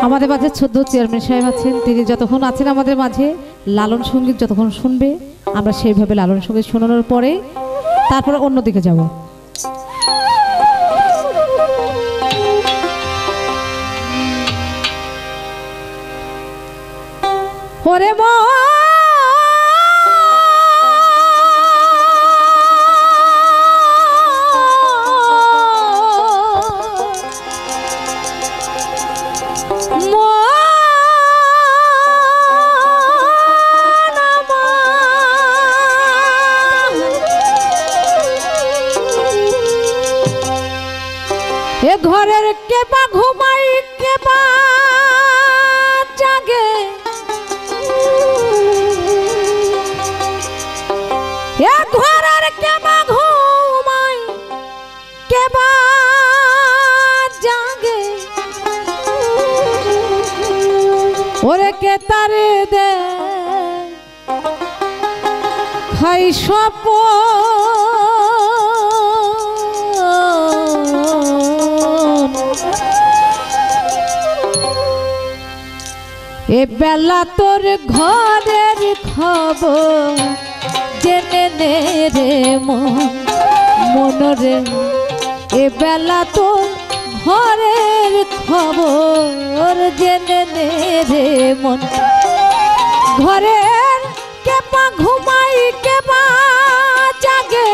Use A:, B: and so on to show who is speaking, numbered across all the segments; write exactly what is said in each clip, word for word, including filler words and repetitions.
A: আমাদের মাঝে চোদ্দ চেয়ারম্যান সাহেব আছেন, তিনি যতক্ষণ আছেন আমাদের মাঝে লালন সঙ্গীত যতক্ষণ শুনবে আমরা সেইভাবে লালন সঙ্গীত শোনানোর পরে তারপরে অন্যদিকে যাব। ওরে মা এ ঘরের কে বা ঘুমাই কে বা জাগে, এ ঘরের কে বা ঘুমাই কে বা জাগে, ওরে কে তারে দে খাই স্বপন, এ বেলা তোর ঘরের খবর জেনে নে রে মন মনরে, এ বেলা তোর ঘরের খবর জেনে নে রে মন। ঘরের কে বা ঘুমাই কে বা জাগে,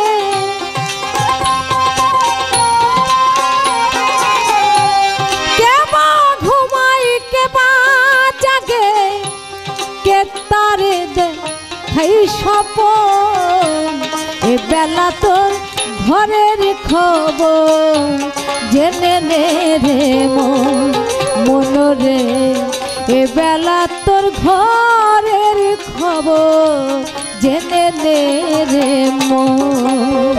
A: কে বা ঘুমাই কে বা জাগে, কে তারে দেখাই স্বপন, এ বেলা তোর ঘরের খবর জেনে নে রে মন মনরে, এ বেলা তোর ঘরের খবর জেনে নে রে মন।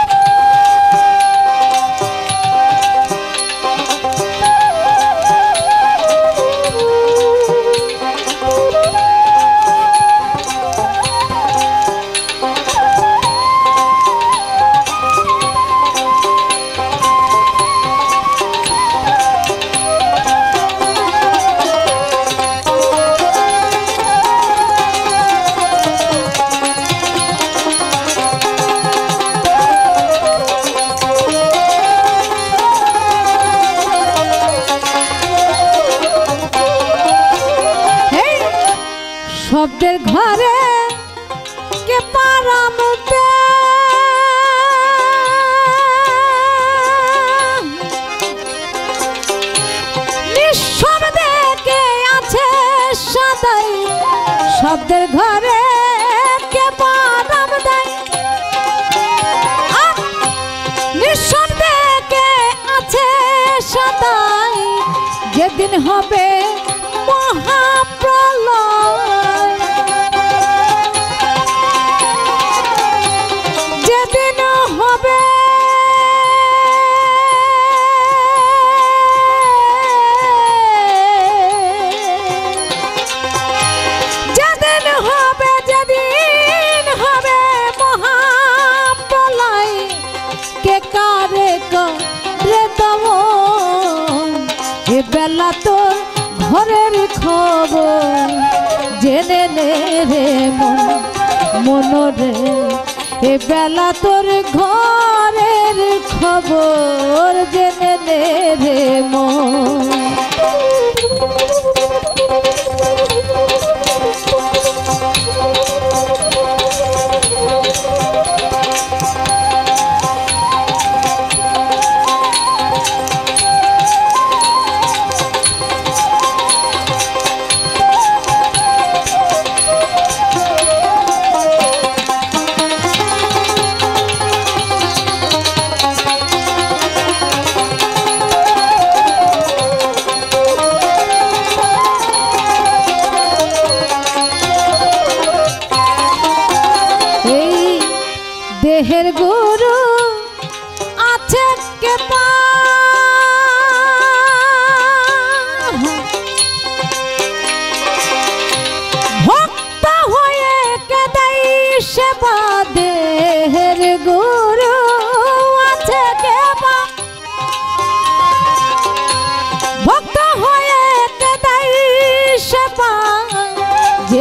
A: শব্দের ঘরে কে পারাম দে, নিঃশব্দে কে আছে সদাই, শব্দের ঘরে কে পারাম দেয়, নিঃশব্দে কে আছে সদাই, যেদিন হবে মহাপ্রলয়, যেদিন হবে যেদিন হবে যেদিন হবে মহাপ্রলয়, কে কারে করে দম, এ বেলা তোর ঘরের খবর জেনে নে রে মন মনরে, এ বেলা তোর ঘরের খবর জেনে নে রে মন।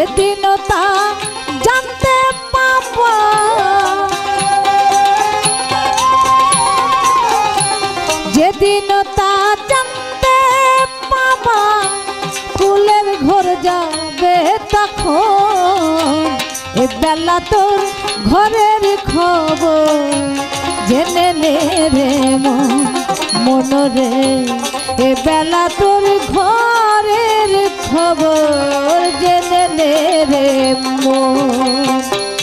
A: যেদিন তা জানতে পাবা যেদিন তা জানতে পাবা কুলের ঘর যাবে তখন এ বেলা তোর ঘরের খবর জেনে নে রে মন মনরে এ বেলা তোর ঘরের খবর জেনে নে রে মন।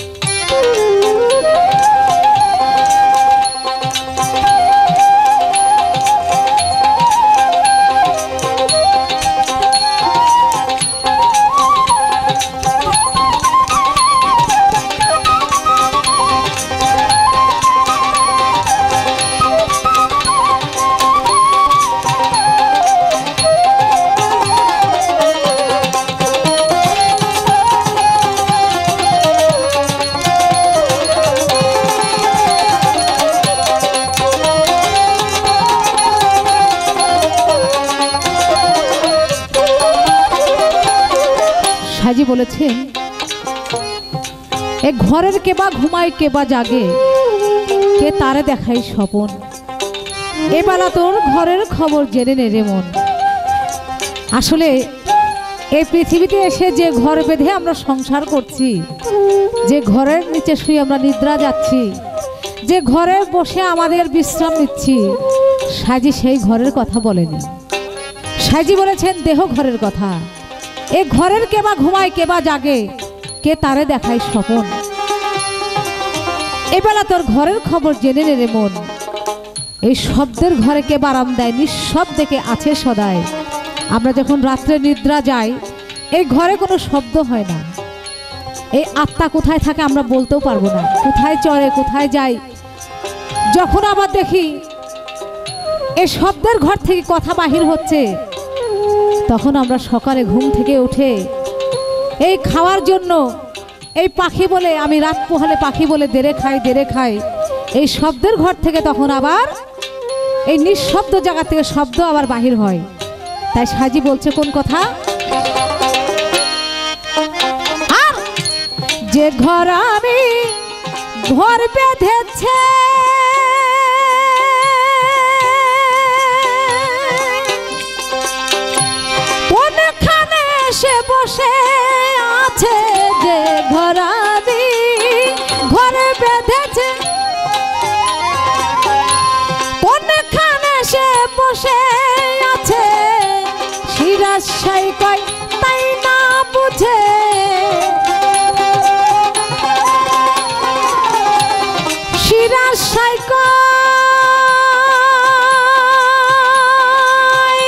A: সাজি বলেছেন এ ঘরের কেবা ঘুমায় কেবা জাগে কে তারে দেখাই স্বপন এবেলা তোর ঘরের খবর জেনে নে রে মন। আসলে এই পৃথিবীতে এসে যে ঘর বেঁধে আমরা সংসার করছি, যে ঘরের নিচে শুয়ে আমরা নিদ্রা যাচ্ছি, যে ঘরে বসে আমাদের বিশ্রাম নিচ্ছি, সাজি সেই ঘরের কথা বলেনি। সাজি বলেছেন দেহ ঘরের কথা। এ ঘরের কেবা ঘুমায় কেবা জাগে কে তারে দেখায় স্বপন এবেলা তোর ঘরের খবর জেনে নে রে মন। এই শব্দের ঘরে কে আরাম দেয় নিঃশব্দে কে আছে সদায়। আমরা যখন রাত্রে নিদ্রা যাই এই ঘরে কোনো শব্দ হয় না। এই আত্মা কোথায় থাকে আমরা বলতেও পারবো না, কোথায় চড়ে কোথায় যায়। যখন আবার দেখি এই শব্দের ঘর থেকে কথা বাহির হচ্ছে তখন আমরা সকালে ঘুম থেকে উঠে এই খাওয়ার জন্য এই পাখি বলে আমি রাত পোহালে পাখি বলে দেরে খাই দেরে খাই এই শব্দের ঘর থেকে তখন আবার এই নিঃশব্দ জায়গা থেকে শব্দ আবার বাহির হয়। তাই সাজি বলছে কোন কথা, আর যে ঘর আমি ঘর বেঁধেছে কোনখানে সে বসে আছে, যে ঘর আমি ঘর বেঁধেছে কোনখানে সে বসে আছে, শিরাশাই কয় তাই না বুঝে শিরাশাই কয়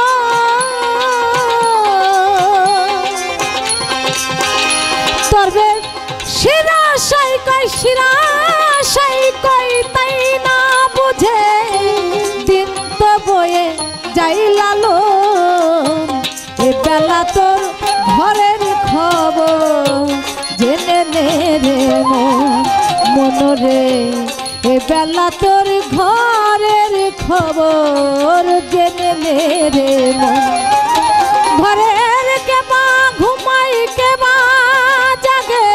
A: তরবে শিরাশাই কয় শিরাশাই কয় তাই না বুঝে দিন তো বয়ে যাই লালো এ বেলা তোর ঘরের খবর জেনে নে রে মনরে এ বেলা তোর ঘরের খবর জেনে নে রে মন। ঘরের কেবা ঘুমাই কেবা জাগে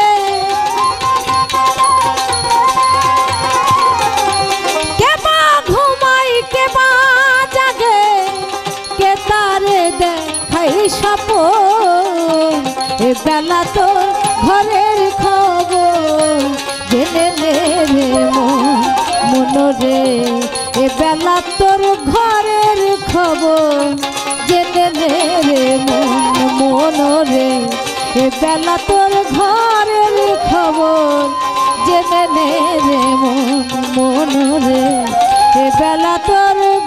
A: কেবা ঘুমাই কেবা জাগে কে তারে দেখাই স্বপন এ বেলা তোর ঘরের খবর জেনে নে রে মনরে এ বেলা তোর ঘরের খবর জেনে নে রে মনরে এ বেলা তোর ঘরের খবর জেনে নে রে মনরে এ বেলা তোর